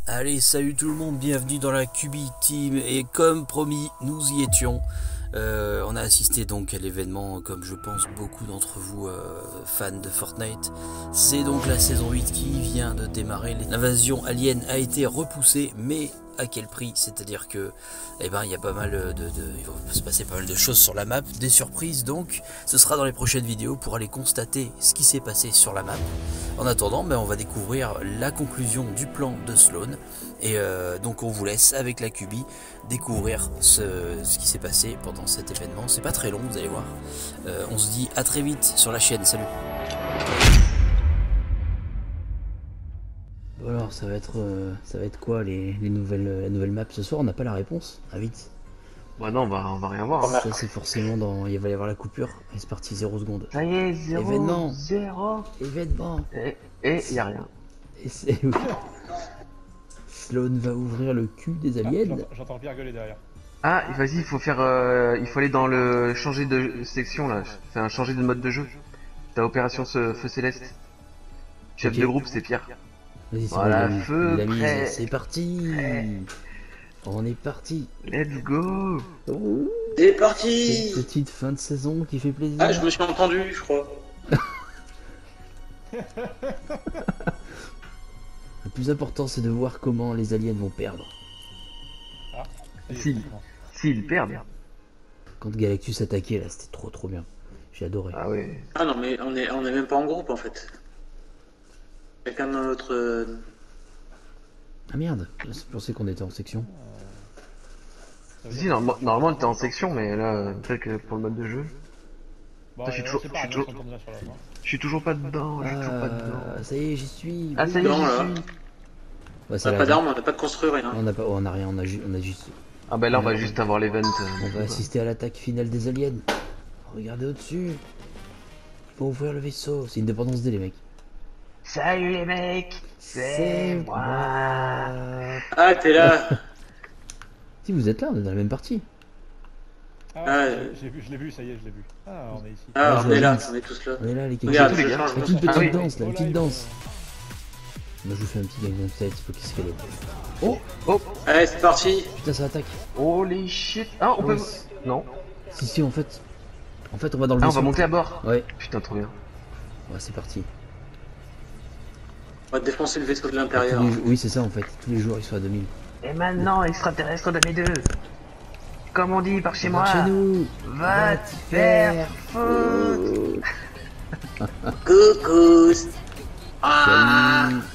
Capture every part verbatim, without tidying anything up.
Allez, salut tout le monde, bienvenue dans la Cubi Team et comme promis, nous y étions. Euh, on a assisté donc à l'événement, comme je pense beaucoup d'entre vous euh, fans de Fortnite. C'est donc la saison huit qui vient de démarrer. L'invasion alien a été repoussée, mais à quel prix? C'est-à-dire que, eh ben, il y a pas mal de, de, il va se passer pas mal de choses sur la map, des surprises. Donc, ce sera dans les prochaines vidéos pour aller constater ce qui s'est passé sur la map. En attendant, ben, on va découvrir la conclusion du plan de Sloan. Et euh, donc, on vous laisse avec la Cubi découvrir ce, ce qui s'est passé pendant cet événement. C'est pas très long, vous allez voir. Euh, on se dit à très vite sur la chaîne. Salut. Bon alors, ça va être, euh, ça va être quoi les, les nouvelles, la nouvelle map ce soir? On n'a pas la réponse. Ah vite. Bah non, on va, on va rien voir. Ça c'est forcément dans, il va y avoir la coupure. Et c'est parti, zéro seconde. Ça y est, zéro. Événement. Zéro. Événement. Et, et y a rien. Et c'est Sloan va ouvrir le cul des aliens. Ah, j'entends Pierre gueuler derrière. Ah, vas-y, il faut faire, euh, il faut aller dans le changer de section là. Enfin, changer de mode de jeu. T'as opération ce feu céleste. Chef Ok. de groupe, c'est Pierre. Vas-y, c'est Voilà, bon, feu, il l'a mis. prêt. C'est parti. Prêt. On est parti. Let's go. Ouh, C'est parti. cette petite fin de saison qui fait plaisir. Ah, je me suis entendu, je crois. Le plus important, c'est de voir comment les aliens vont perdre. Ah, ça y est, Si. effectivement. S'ils perdent. Quand Galactus attaquait, là, c'était trop trop bien. J'ai adoré. Ah ouais. Ah non, mais on est, on est même pas en groupe en fait. Quelqu'un dans notre. euh, Ah merde, je pensais qu'on était en section. Ça veut Si, dire- normalement, normalement t'es en section, mais là, peut-être que pour le mode de jeu. Bon, je suis euh, toujours- c'est je pas suis grave, toujours- on tourne là sur la fin. Je suis toujours pas dedans, je suis toujours pas dedans. Ah, ça y est, j'y suis. Ah, ça y est, Non, j'y là. suis. Ouais, On c'est n'a la pas raison. d'armes, on n'a pas de construire, rien. On n'a pas, on a rien, on a, ju- on a juste. Ah bah là, on va juste avoir l'event. On va assister à l'attaque finale des aliens. Regardez au-dessus. Il faut ouvrir le vaisseau. C'est une dépendance D, les mecs. Salut les mecs, c'est moi. Ah, t'es là. Si vous êtes là, on est dans la même partie. Ah, Ah, j'ai- j'ai vu, je l'ai vu, ça y est, je l'ai vu. Ah, on est ici. Ah, je on est là, vois. on est tous là. On est là, les Regarde, tous les je gars. change La mon toute skin. petite oui. danse, la Oh, petite live. danse. Moi je vous fais un petit Gangnam Style, il faut qu'il se calme. Oh, oh, Allez, c'est parti. Putain, ça attaque. holy shit. Ah, on peut. Ouais. Non. Si, si, en fait. En fait, on va dans le Ah, on vaisseau. va monter à bord. Ouais, Putain, trop bien. ouais, c'est parti. On va défoncer le vaisseau de Tous l'intérieur. les jours- Oui, c'est ça en fait. Tous les jours, ils sont à deux mille. Et maintenant, extraterrestre de mes deux. Comme on dit par chez moi. Chez nous. Va te faire foutre. Coucou. Ah. Salut.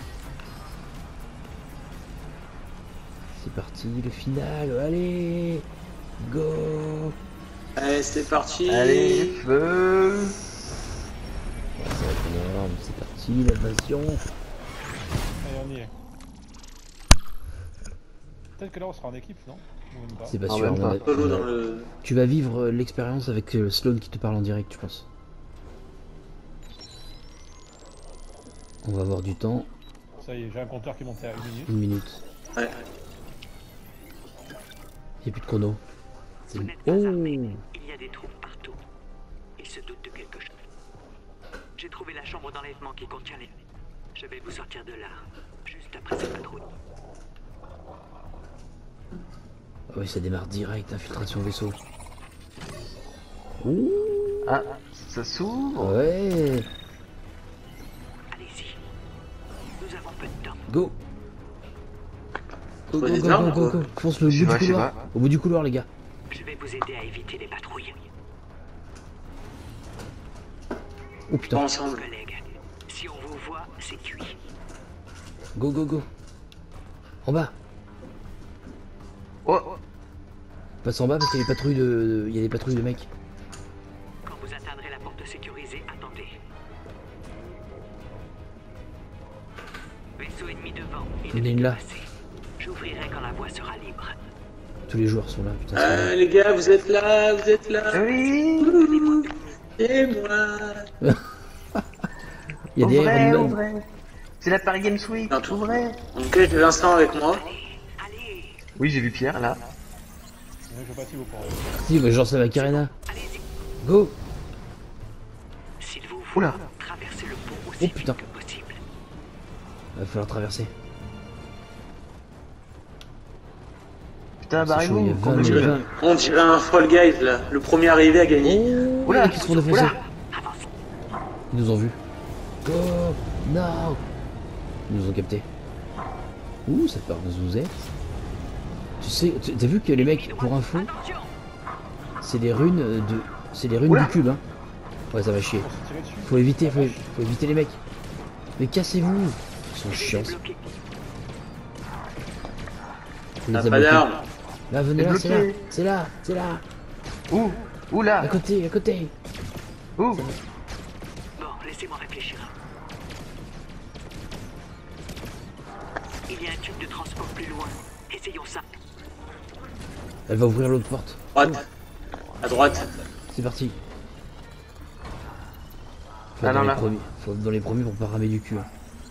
C'est parti, le final. Allez. Go. Allez, c'est parti. Allez, feu. Ouais, ça va être énorme. C'est parti, l'invasion. Allez, on y est. Peut-être que là, on sera en équipe, non? Ou même pas. C'est pas Ah, sûr. même on pas. a- Solo on a- dans le. Tu vas vivre euh, l'expérience avec euh, Sloan qui te parle en direct, je pense. On va avoir du temps. Ça y est, j'ai un compteur qui est monté à une minute. Une minute. Ouais. Il n'y a plus de chrono. C'est- Vous n'êtes pas Oh. armé. Il y a des troupes partout. Ils se doutent de quelque chose. J'ai trouvé la chambre d'enlèvement qui contient les... Je vais vous sortir de là, juste après cette patrouille. Ah ouais, ça démarre direct, infiltration vaisseau. Ouh. Ah, ça s'ouvre. Ouais. Allez-y. Nous avons peu de temps. Go. Go, Faut go, des go, armes, go, go, quoi. go. Fonce le Je bout sais du pas, je sais couloir. pas. Au bout du couloir, les gars. Je vais vous aider à éviter les patrouilles. Oh putain. Ensemble. Collègues, si on vous voit, c'est cuit. Go, go, go. En bas. Oh, Passe en bas parce qu'il y a des patrouilles de... Il y a des patrouilles de mecs. Quand vous atteindrez la porte sécurisée, attendez. Vaisseau ennemi devant. Il y en a une là. J'ouvrirai quand la voie sera libre. Tous les joueurs sont là, putain. c'est Ah, vrai. les gars, vous êtes là, vous êtes là. oui. Et moi. Il y a des Ouvrez, Iron Man. ouvrez. C'est la Paris Games Week. Non, tout- Ouvrez. Ok, j'ai Vincent avec moi. Allez, Oui, j'ai vu Pierre là. Ouais, je vois pas si vous pourrez. Si, bah, genre ça va Karina. allez-y. Go. S'il vous faut, Oula. traversez le pont Oh, aussi putain. vite que possible. Va falloir traverser. Putain, C'est chaud, il y a barrez-vous. vingt qu'on mille, me- vingt. On dirait un Fall Guys là. Le premier arrivé a gagné. Oh, Oula, qui se font défoncer. oula. Ils nous ont vus. Go, no. Ils nous ont capté. Ouh, ça part de zouzer. Tu sais, tu- t'as vu que les mecs, pour info, Attention. c'est les runes de, c'est les runes Oula. du cube, hein. Ouais, ça va chier. On s'est tiré dessus. Faut éviter, faut, faut éviter les mecs. Mais cassez-vous. Ils sont chiants. Bloqué. Faut les T'as pas abloquer. d'armes. Là, venez là, c'est là, Débloqué. c'est là, c'est là. Où Où À là côté, à côté. Où Bon, laissez-moi réfléchir. Il y a un tube de transport plus loin. Essayons ça. Elle va ouvrir l'autre porte. Droite. À droite. C'est parti. Faut Ah être dans non, les là. premiers. Faut être dans les premiers pour pas ramer du cul. hein.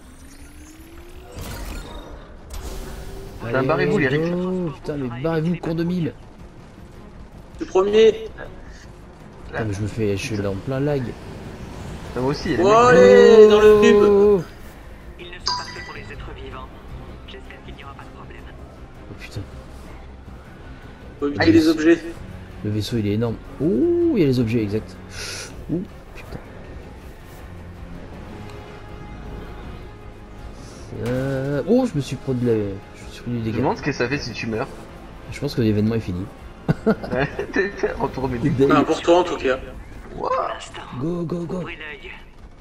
Putain, Allez, barrez-vous, les go. riches. Putain, mais barrez-vous, con de mille. Le premier. Putain, mais je me fais. Je suis là en plein lag. Ah, moi aussi, il y a des Oh, mecs- allez, dans le cube. Oh, Ils ne sont pas faits pour les êtres vivants. J'espère qu'il n'y aura pas de problème. oh, putain, Faut éviter Aïe. les objets. le vaisseau il est énorme. Oh, il y a les objets, exact. Ouh, putain. Euh... Oh, je me suis pris de la. Je me suis pris du Je me dégât. demande ce que ça fait si tu meurs. Je pense que l'événement est fini. Retour mes dés. Enfin, pour toi en tout cas. Pour l'instant, Go, go, go. ouvrez l'œil.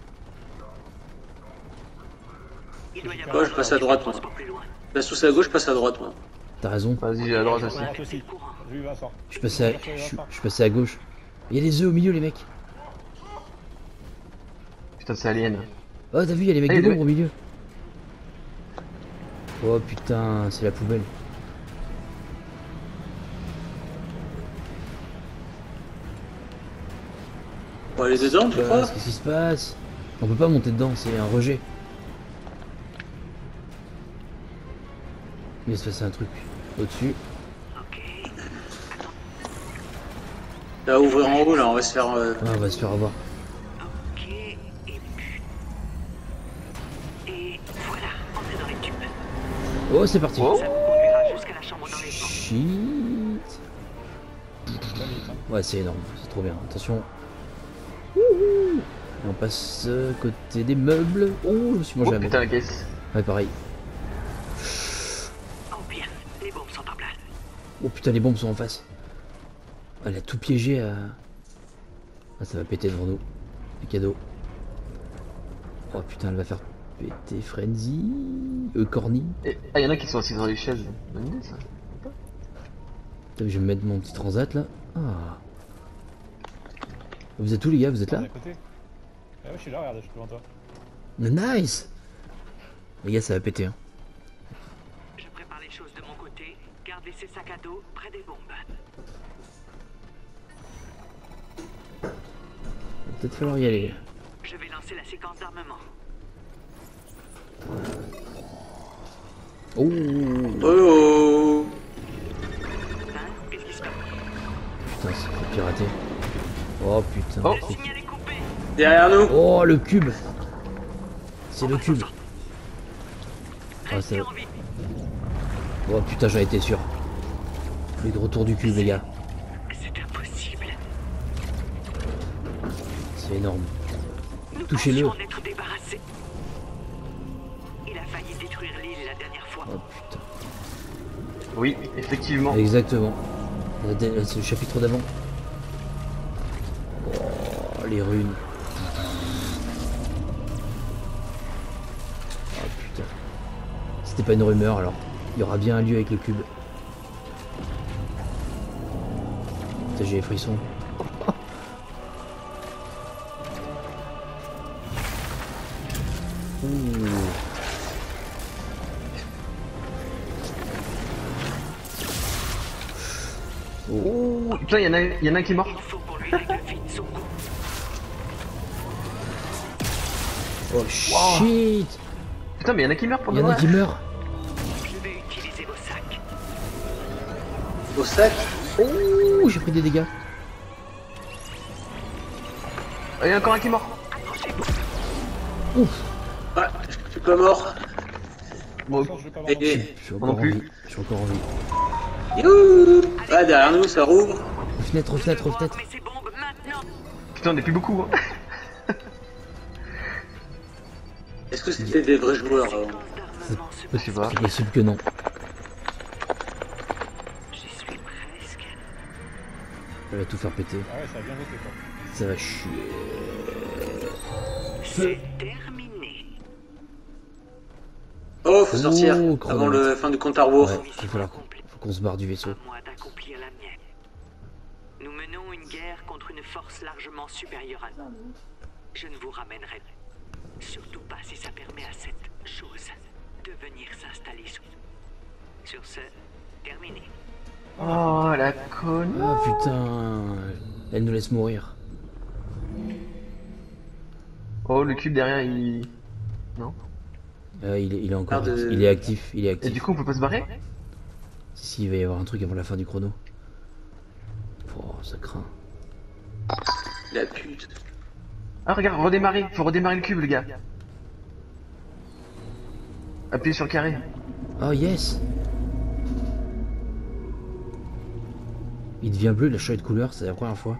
Il doit y avoir Ouais, je passe à droite, moi. transport plus loin. La sauce à gauche, je passe à droite, moi. T'as raison. Vas-y, j'ai la droite aussi. Droite aussi. J'ai vu Vincent. Je suis passé à, je, suis- je suis passé à gauche. Il y a des œufs au milieu, les mecs. Putain, c'est Alien. Oh, t'as vu, il y a les mecs Ah, de il y a l'ombre au milieu. Oh putain, c'est la poubelle. Bon, aller dedans, tu Qu'est-ce crois qui se passe? On peut pas monter dedans, c'est un rejet. Il va se passer un truc au-dessus. Ok. Ça va ouvrir en haut là, on va se faire. euh, Ah, on va se faire avoir. Ok. Et puis. Et voilà. Entrez dans les tubes. Oh, c'est parti. Oh. Ça vous conduira jusqu'à la chambre d'enlèvement. Shit. Magnifique, hein. Ouais, c'est énorme, c'est trop bien. Attention. Wouhou. Et on passe euh, côté des meubles. Oh, je me suis mangé Oh la putain, merde. la caisse. Ouais, pareil. Oh bien. Les bombes sont en place. Oh putain, les bombes sont en face. Elle a tout piégé à. Ah, ça va péter devant nous. Les cadeaux. Oh putain, elle va faire péter Frenzy. Euh, Corny. Et- Ah, y'en a qui sont assis dans les chaises. Bonne idée ça. Putain, je vais me mettre mon petit transat là. Ah. Vous êtes où les gars? Vous êtes On là? est à côté. Ah ouais, je suis là, regarde, je suis devant toi. Nice. Les gars, ça va péter. Hein. Je prépare les choses de mon côté. Gardez ces sacs à dos près des bombes. Va peut-être falloir y aller. Je vais lancer la séquence d'armement. Oh. Oh oh. Hein? Qu'est-ce qui se passe? Putain, c'est fait pirater. Oh putain. Oh. Le signal est coupé. Derrière nous. Oh, le cube. C'est le cube. Ah, Restez ça- en vie. Oh putain, j'en étais sûr. Le retour du cube, les gars. C'est impossible. C'est énorme. Nous Touchez-le. pensions en être débarrassés. Il a failli détruire l'île la dernière fois. Oh putain. Oui, effectivement. Exactement. La dé- C'est le chapitre d'avant. Oh, les runes. Oh putain. C'était pas une rumeur alors. Il y aura bien un lieu avec le cube. Putain, j'ai les frissons. Ouh. Oh, putain, y'en a, y en a un qui est mort. Il faut pour lui régler vite son coup. Oh shit. Putain, mais y'en a qui meurt pour Il de y en a vrai. qui meurent. Je vais utiliser vos sacs. Au sac. Ouh, j'ai pris des dégâts. Ah, y en a encore un qui est mort. Accrochez-vous. Ouf. Ah, je suis pas mort. Bon, Vincent, je vais pas Et, voir. et- Je suis Moi encore non en plus. vie. Je suis encore en vie. Youhou. Ah, derrière nous, ça rouvre. Fenêtre, fenêtre, fenêtre. Mais ces bombes maintenant. Putain, on est plus beaucoup. Hein. Est-ce que c'était des vrais joueurs avant? Je sais pas. C'est possible que non. J'y suis presque. Elle va tout faire péter. Ah ouais, ça a bien voté quoi. Ça va chier. C'est terminé. Oh, faut sortir Oh, avant chronomètre. le fin du compte à rebours. Ouais, il va falloir qu'on faut qu'on se barre du vaisseau. À moi d'accomplir la mienne. Nous menons une guerre contre une force largement supérieure à nous. Je ne vous ramènerai surtout pas si ça permet à cette chose de venir s'installer sous nous. Sur ce, terminé. Oh la conne. Ah putain. Elle nous laisse mourir. Oh, le cube derrière, il... Non. Euh, il, est, il est encore Merde. actif. Il est actif. Il est Et actif. du coup, on peut pas se barrer? Si, si, il va y avoir un truc avant la fin du chrono. Oh, ça craint. La pute. Ah, regarde, redémarrer. Faut redémarrer le cube, le gars. Appuyez sur le carré. Oh yes. Il devient bleu, il a changé de couleur, c'est la première fois.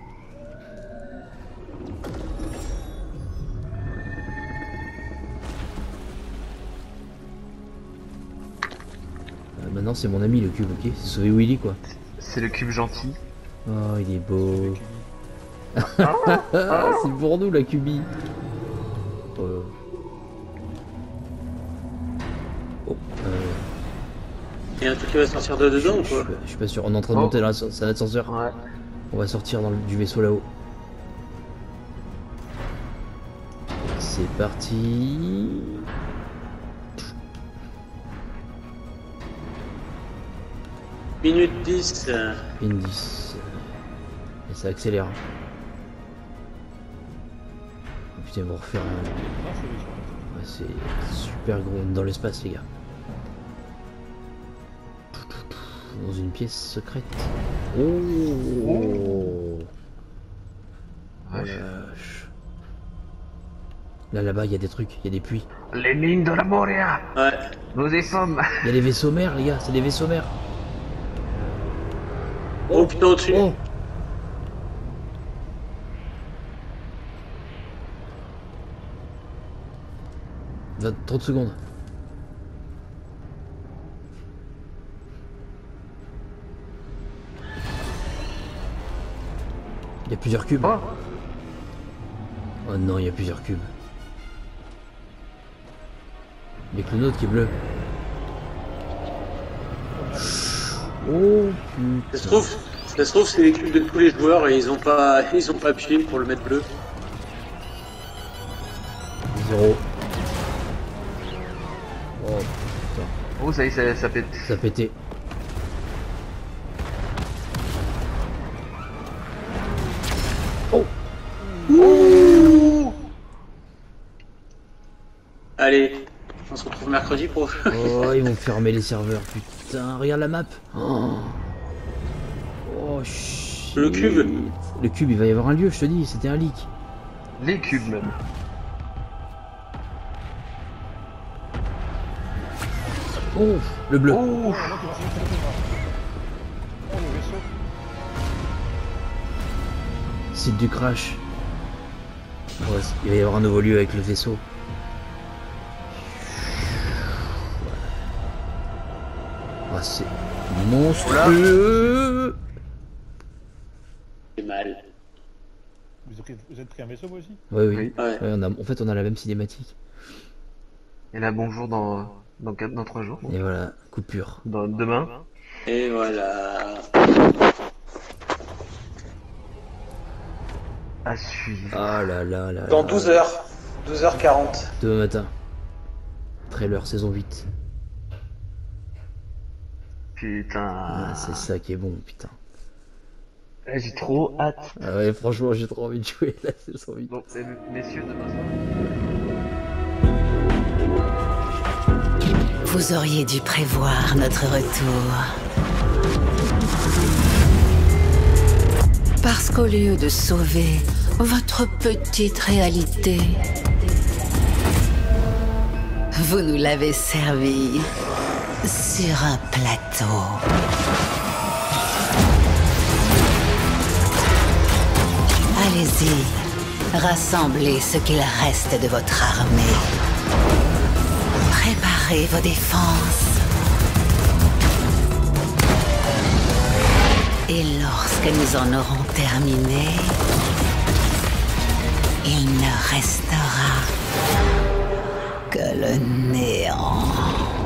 Euh, maintenant c'est mon ami le cube, ok? C'est sauvé Willy quoi. C'est le cube gentil. Oh il est beau. Ah, c'est pour nous la cubie. Oh. Oh, euh, Il y a un truc qui va sortir de dedans ou je, quoi? suis pas- je suis pas sûr, on est en train de Oh. monter là, c'est un ascenseur. Ouais. On va sortir dans le- du vaisseau là-haut. C'est parti. Minute dix. euh, Indis. Et ça accélère. Oh putain, ils vont refaire un... Non, je suis sur Ouais, c'est super gros. On est dans l'espace, les gars. Dans une pièce secrète. Oh, oh la Ouais. vache. Là, là-bas, il y a des trucs, il y a des puits. Les mines de la Moria. Ouais. Nous y sommes. Il y a les vaisseaux mers, les gars, c'est des vaisseaux mers. Oh putain, au-dessus. Oh, vingt, trente secondes. Il y a plusieurs cubes. Oh. Oh non, il y a plusieurs cubes. Il y a que le nôtre qui est bleu. Oh Ça se putain. trouve, ça se trouve c'est les cubes de tous les joueurs et ils ont pas, ils ont pas appuyé pour le mettre bleu. Zéro. Oh putain. Oh, ça y est, ça, ça pète. Ça a pété. Oh. Allez, on se retrouve mercredi prochain. Oh, ils vont fermer les serveurs, putain, regarde la map. Oh, oh shit. Le cube. Le cube, il va y avoir un lieu, je te dis, c'était un leak. Les cubes, même. Oh, le bleu. Oh. Oh, l'autre, il va se mettre sur le toit. Oh, le vaisseau. Site du crash. Ouais, il va y avoir un nouveau lieu avec le vaisseau. Ah, c'est monstrueux. C'est mal. Vous avez, pris, vous êtes pris un vaisseau vous aussi? Oui, oui. Oui. Ouais. Ouais, on a, en fait, on a la même cinématique. Et là, bonjour dans, dans, quatre, dans trois jours. Et voilà, coupure. Dans, demain. Et voilà. À suivre. Ah là là là. Dans là. douze heures. douze heures quarante. Demain matin. Trailer saison huit. Putain. Ah, c'est ça qui est bon, putain. Eh, J'ai trop hâte. Ah ouais, franchement, j'ai trop envie de jouer la saison huit. Bon, eh, messieurs, demain soir. Vous auriez dû prévoir notre retour. Parce qu'au lieu de sauver votre petite réalité, vous nous l'avez servi sur un plateau. Allez-y, rassemblez ce qu'il reste de votre armée. Préparez vos défenses. Et lorsque nous en aurons terminé, il ne restera que le néant.